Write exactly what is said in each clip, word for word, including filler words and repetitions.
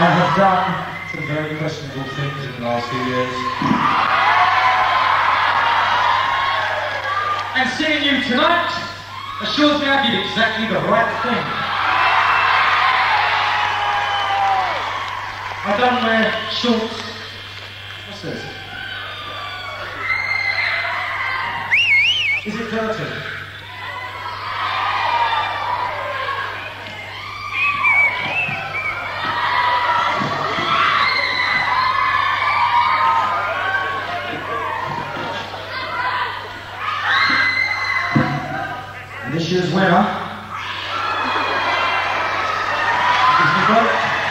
I have done some very questionable things in the last few years. And seeing you tonight assures me I did exactly the right thing. I don't wear shorts. What's this? Is it dirty? And this year's winner is the great,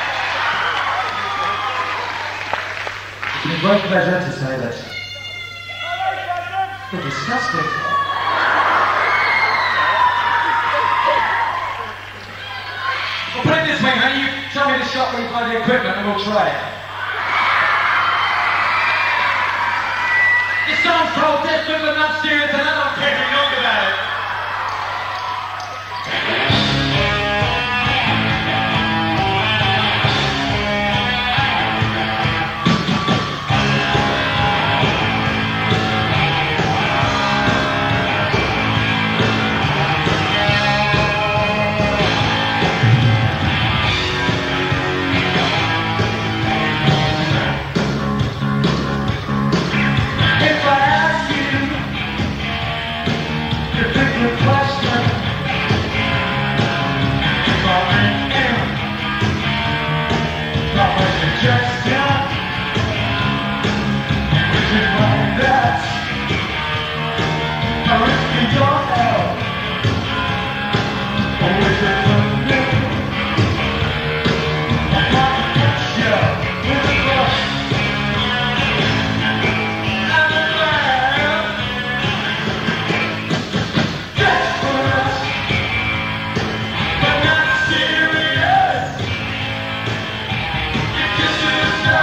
it's a great pleasure to say that you're disgusting. Well, put it this way, honey, you tell me the shop where you buy the equipment and we'll try it. It sounds so different but not serious and I don't care if you know about it. Just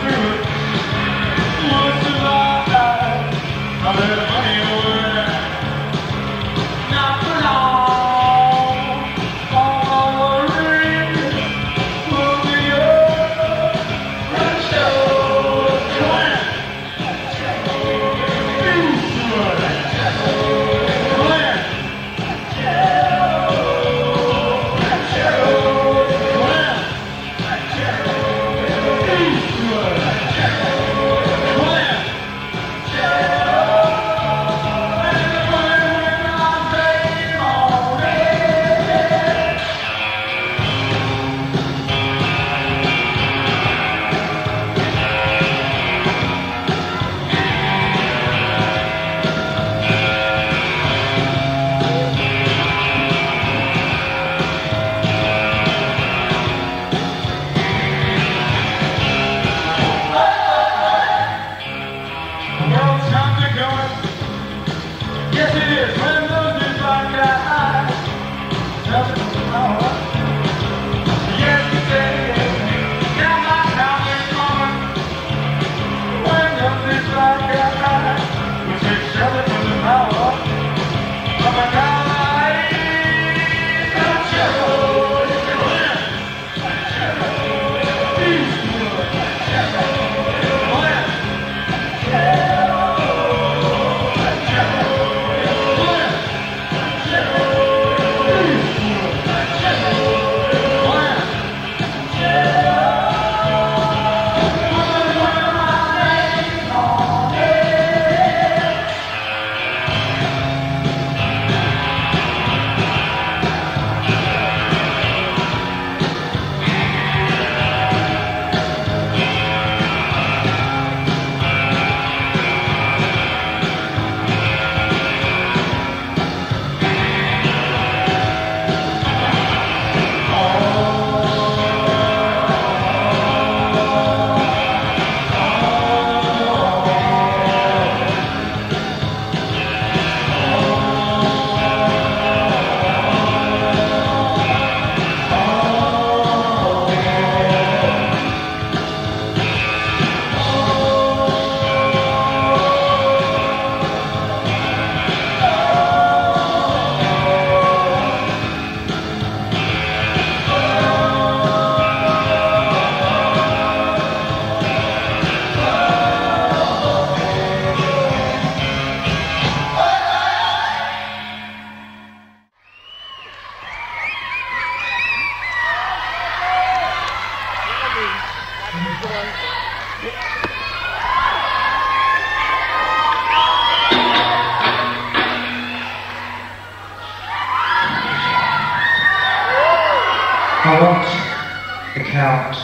I want the Count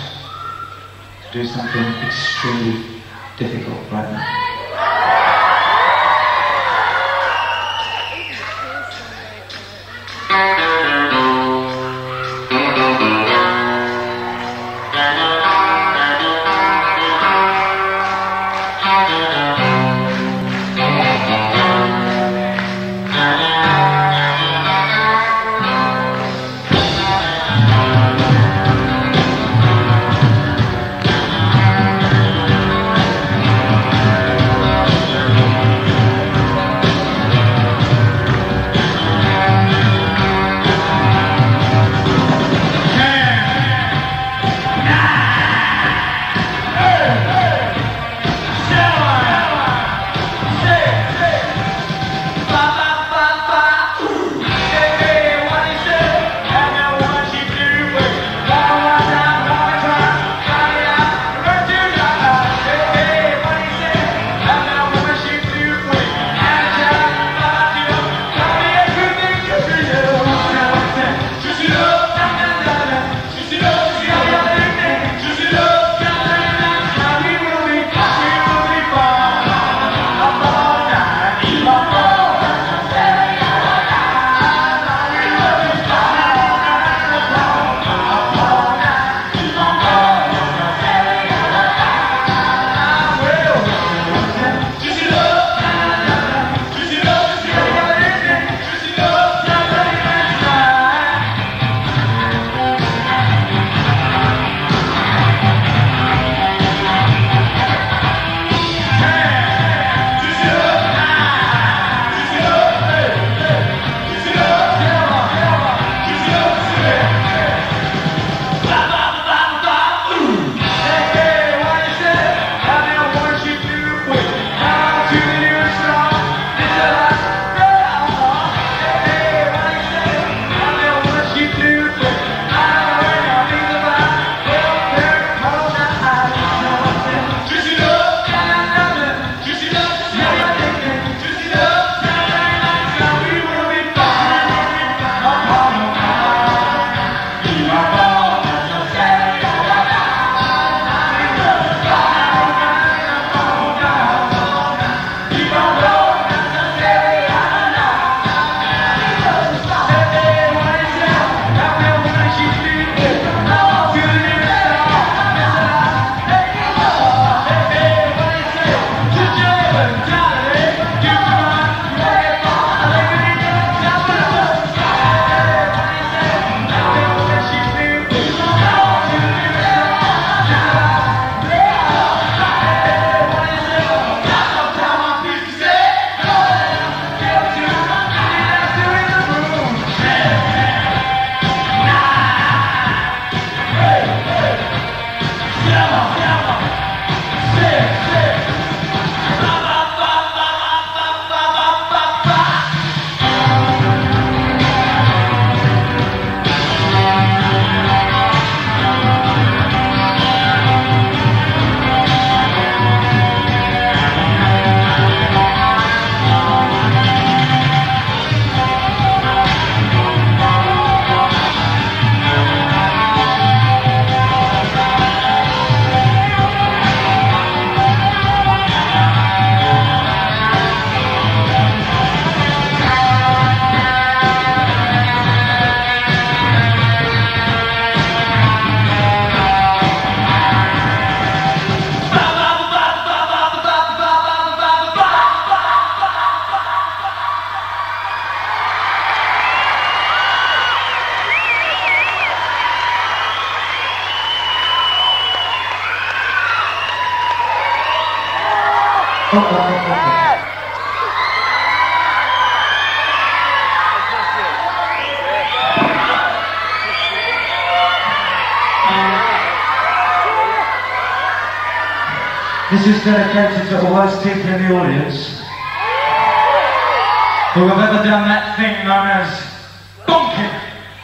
to do something extremely difficult right now. Oh, oh, oh, oh. This is dedicated to all those people in the audience who have ever done that thing known as bonking.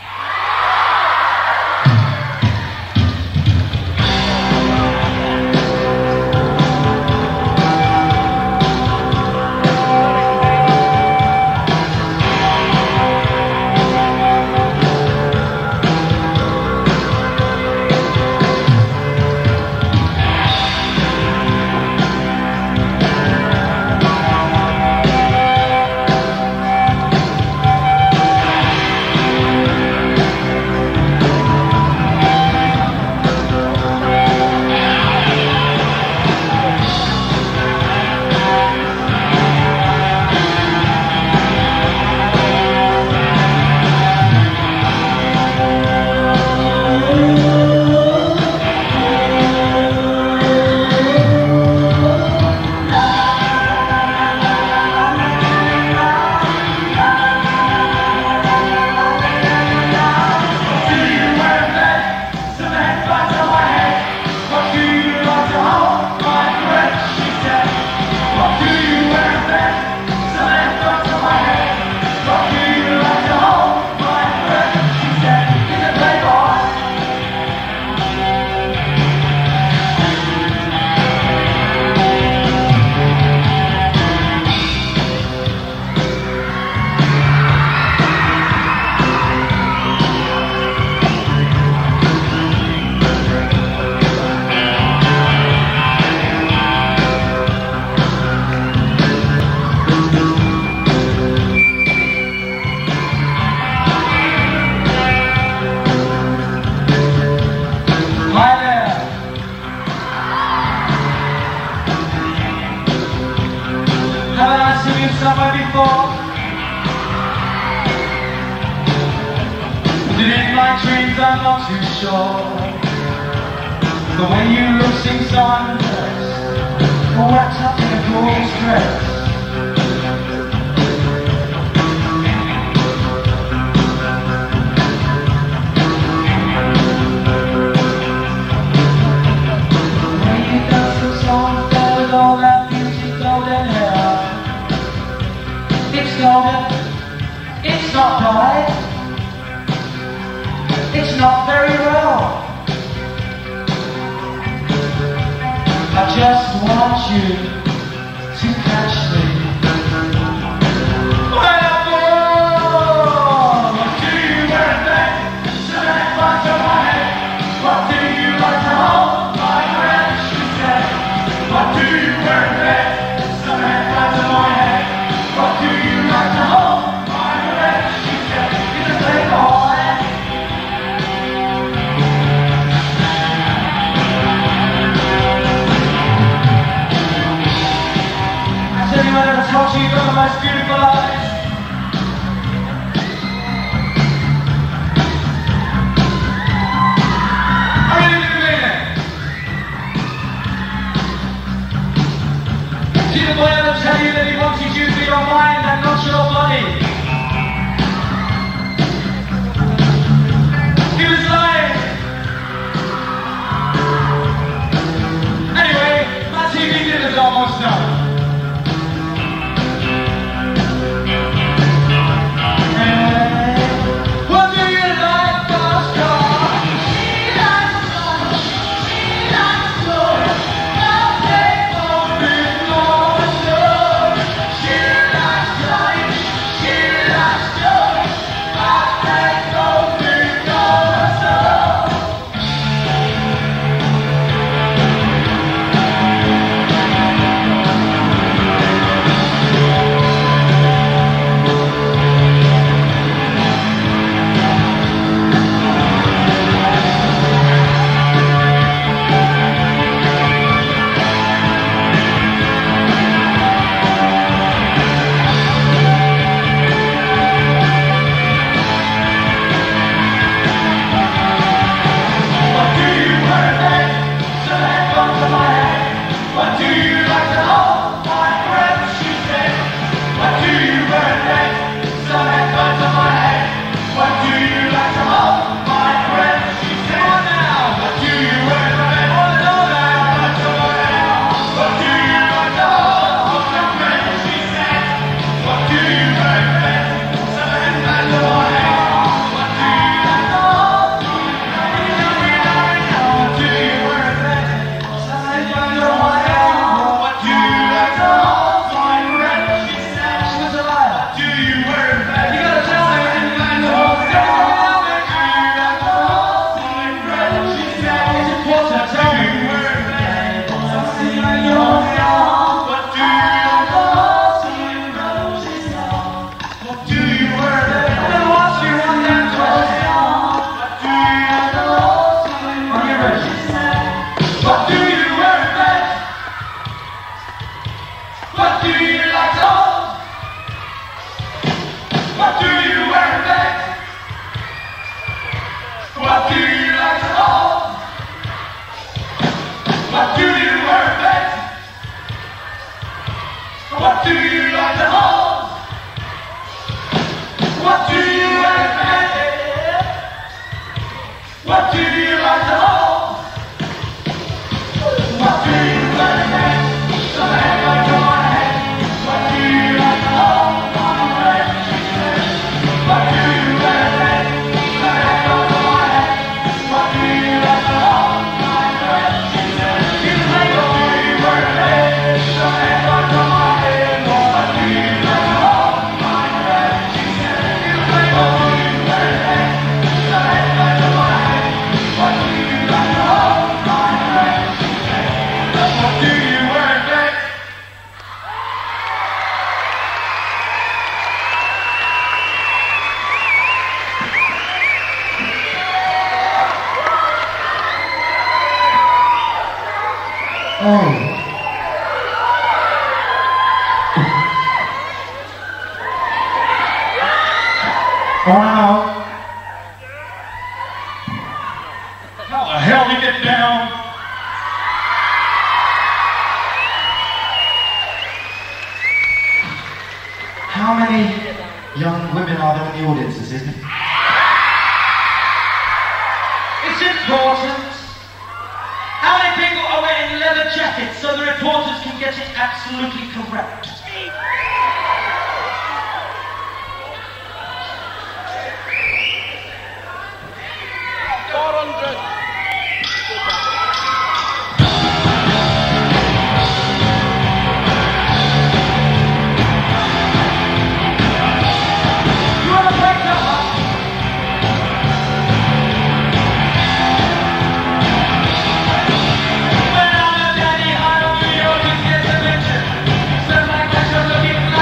Somewhere before, did in my dreams I'm not too sure. But when you look, seem so undressed, all wrapped up in a gorgeous dress. When you dance the song, there with all that beauty, golden hair. It's golden, it's not dyed, it's not very well. I just want you to catch me. When I fall, what do you wear a thing? Cement bunch on my head. What do you like to hold? My friend, she said. What do you wear a thing? Cement bunch on my head. What do you like to hold? My friend, she said. You're the playboy. Has anyone ever told you you've got the most beautiful eyes? I really do believe it. Did the boy ever tell you that he wanted you to be your mind and not your body? He was lying. Anyway, my T V dinner's almost done. She likes fun, she likes joy, no pain, no more, no What do you like to hold? What do you like to have? What do you like to hold? What do you like to have? So hand like on my head. What do you like to hold? My breath, she said. What do you like to have? So hand like on my head. What do you like to hold? My breath, she said. You play what do you like to have? So hand like on my head. What do you like to hold? My breath, she said. You play what do you like to have? So hand like on my head. What do you like to hold? My breath, she said. What do you wear next? Oh. Wow. How the hell did you get down? How many young women are there in the audience this evening? It's important. How many people are wearing leather jackets so the reporters can get it absolutely correct? You wanna break the heart? When I'm a daddy, I don't feel this gets a picture. Sound like I should look in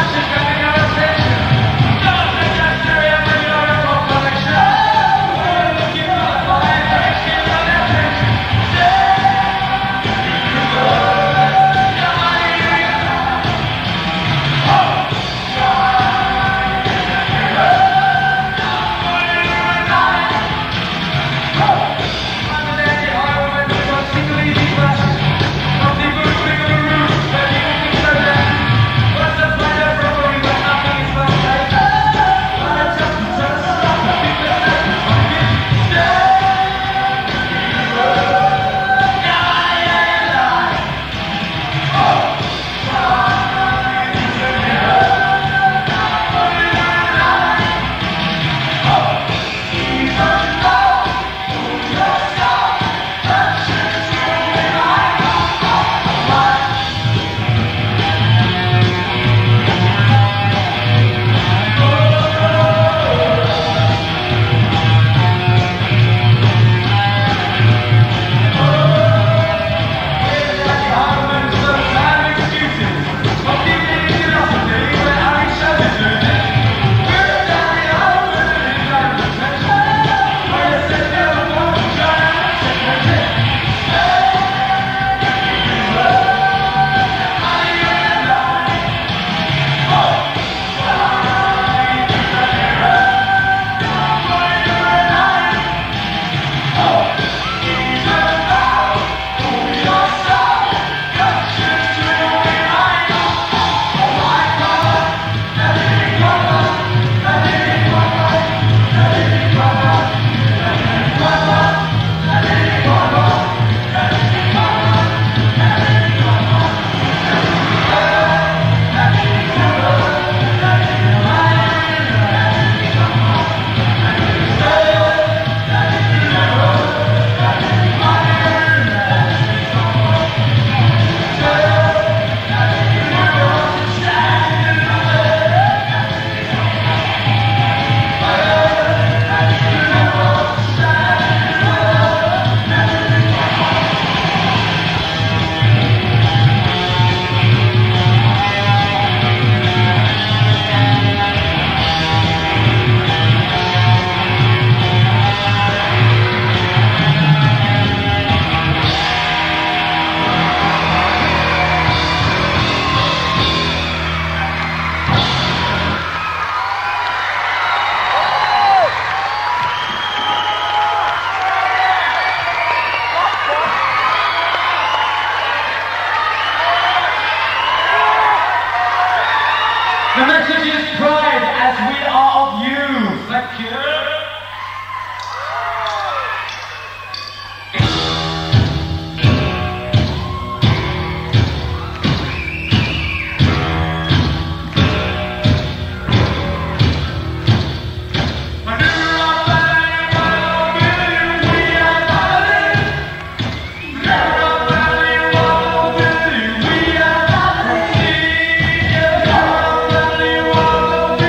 The message is pride as we are of you. Thank you. We are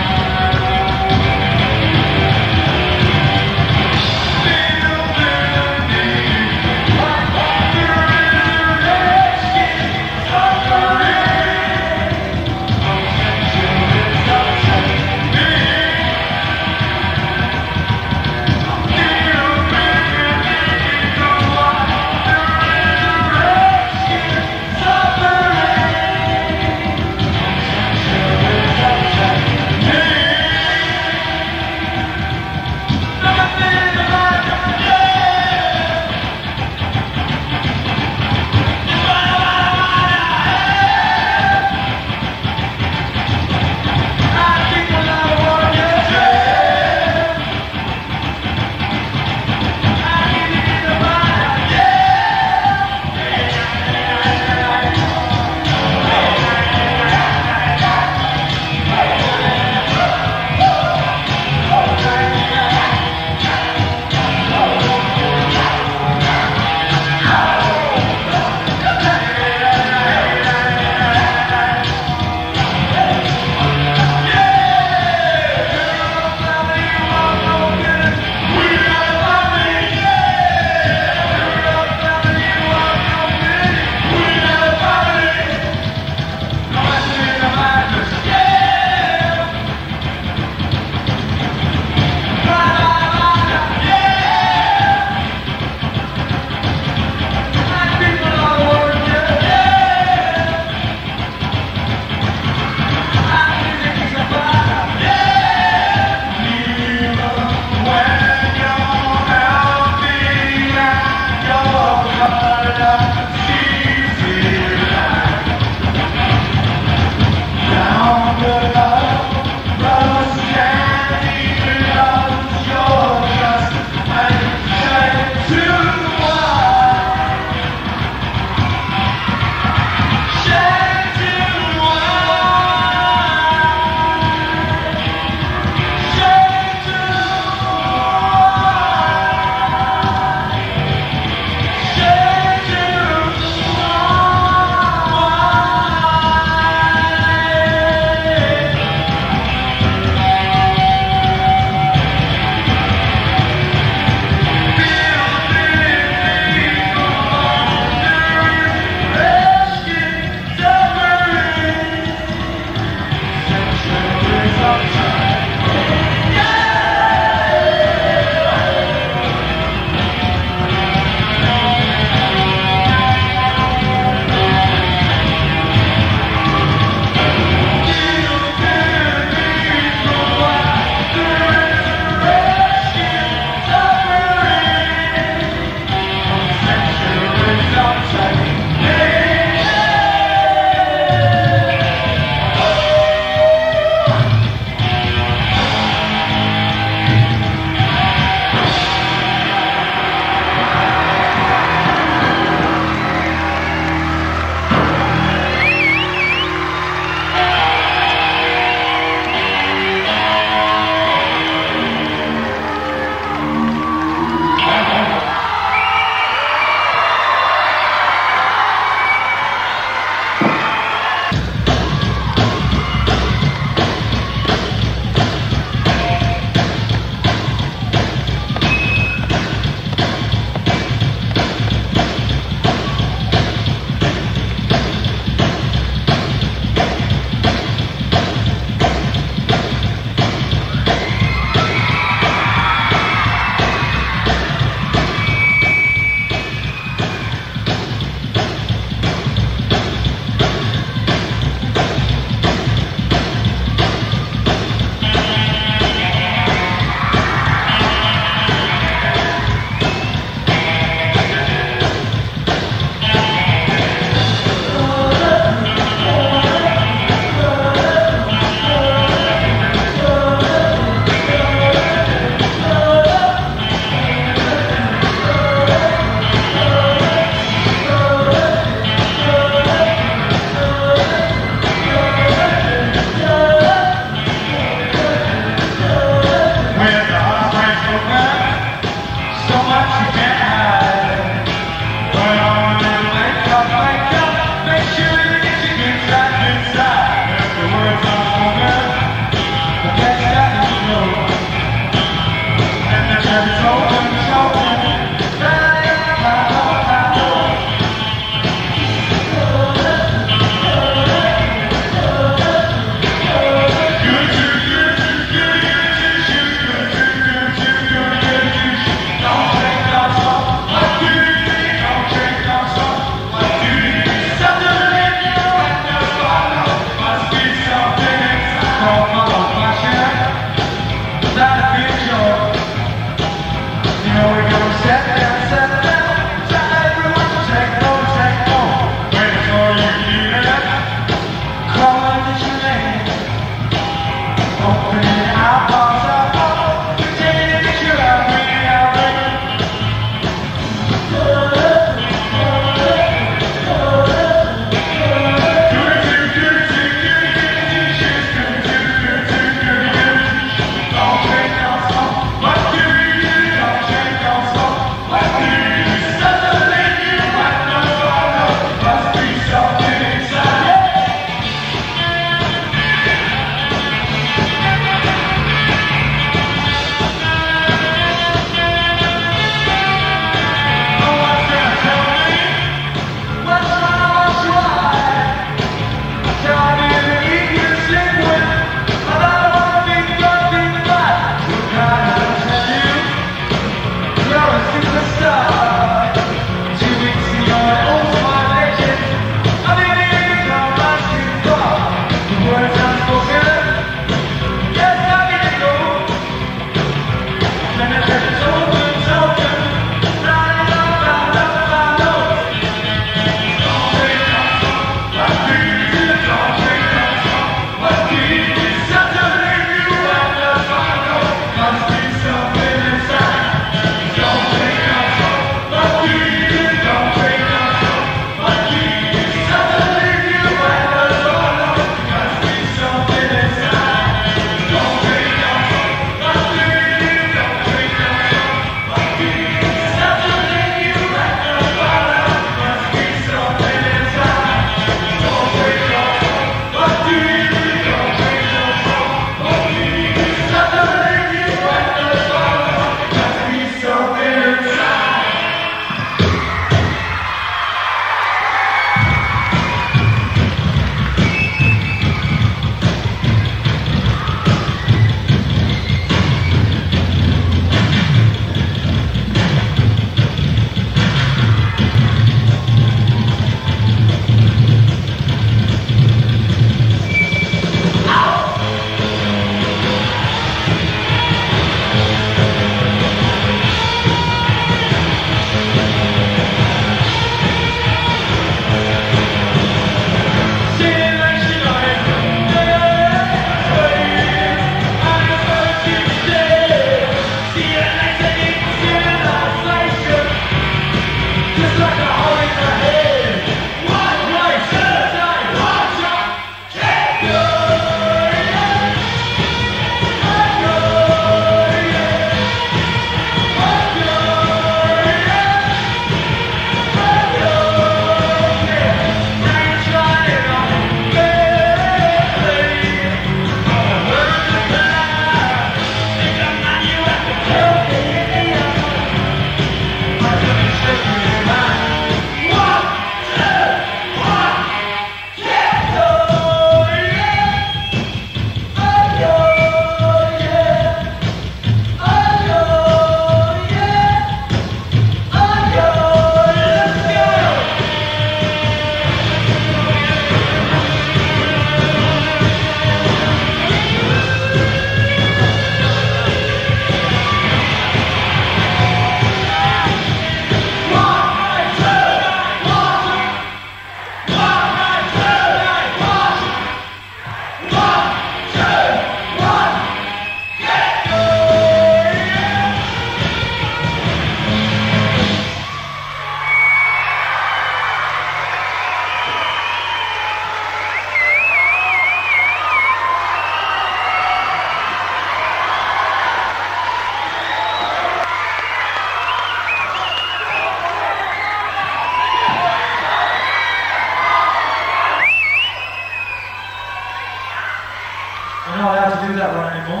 that one anymore.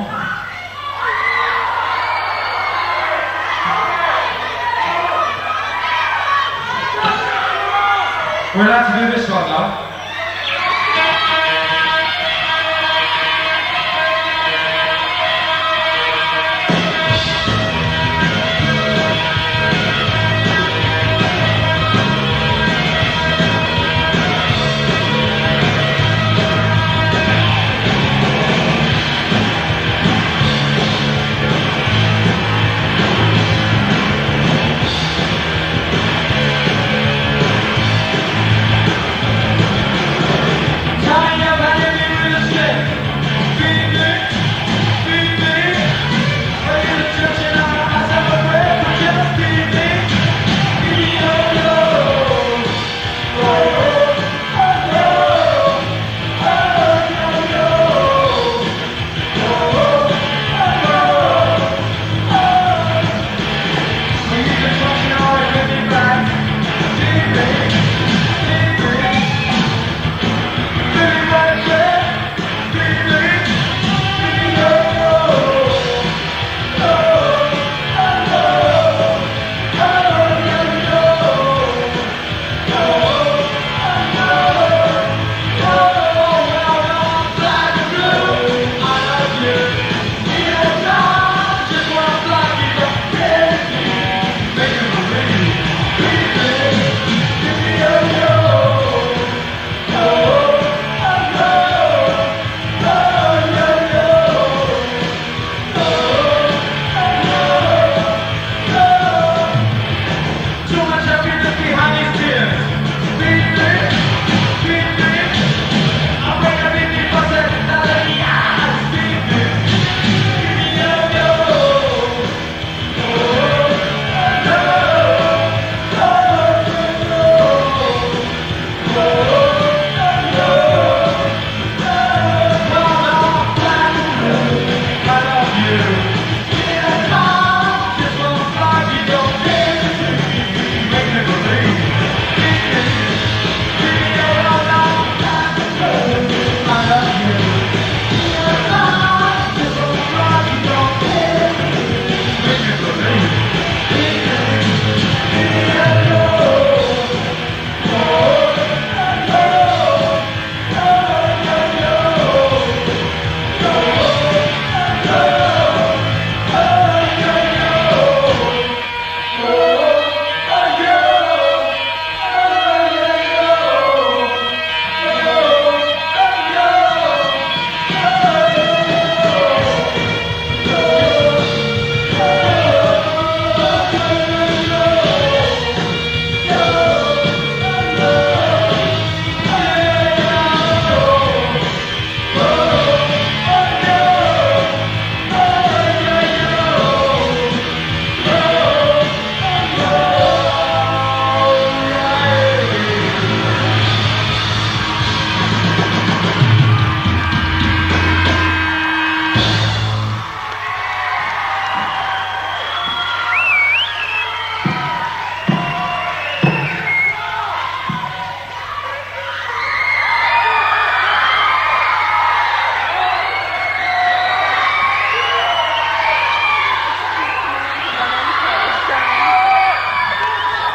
We're allowed to do this one though.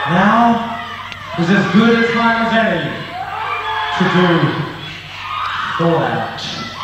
Now is as good a time as any to do Fallout.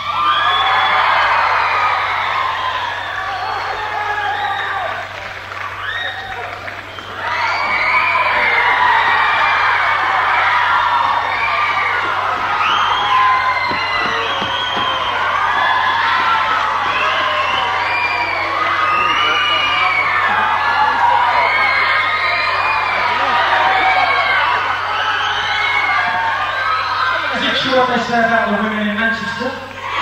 Is it true what they say about the women in Manchester?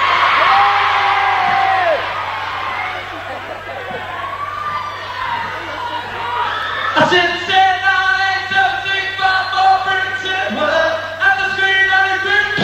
I said, say now ain't something but more Britain word and the screen on the green.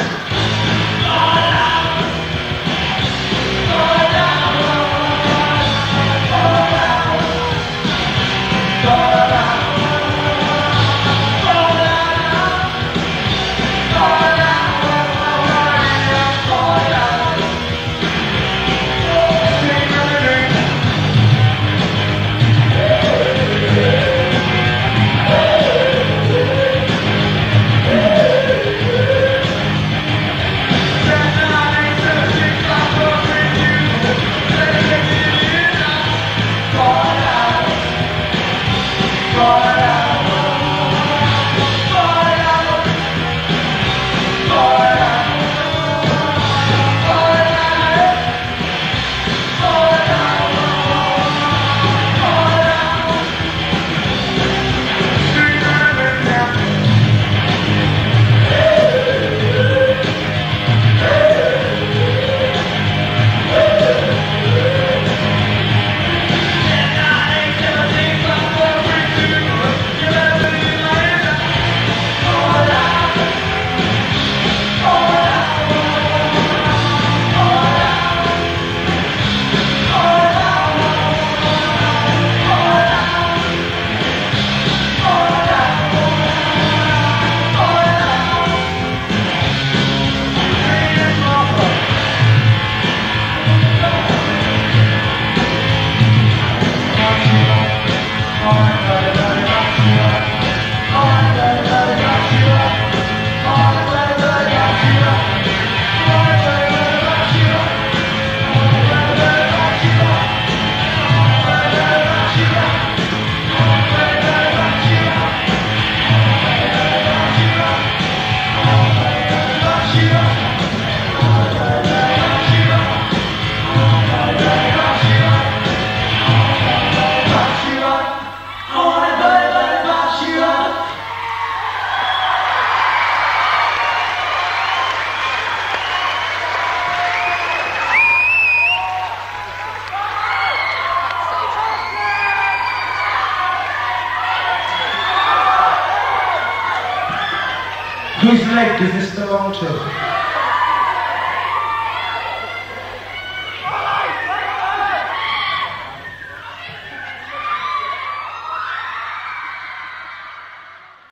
Whose leg does this belong to?